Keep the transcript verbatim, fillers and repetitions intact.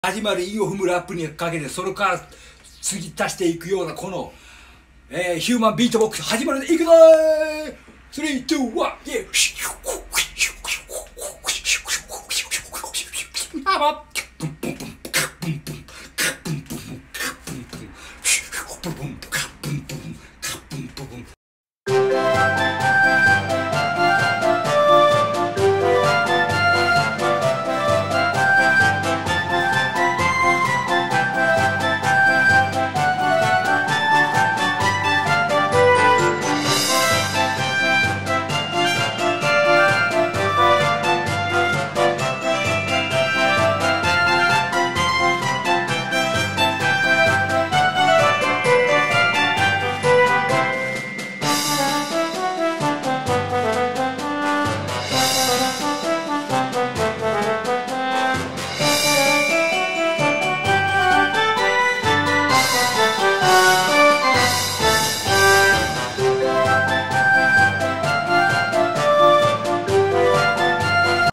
始まる韻を踏むラップにかけて、それから継ぎ足していくようなこの、えー、ヒューマンビートボックス始まるでいくぞー スリー、ツー、ワン、イェー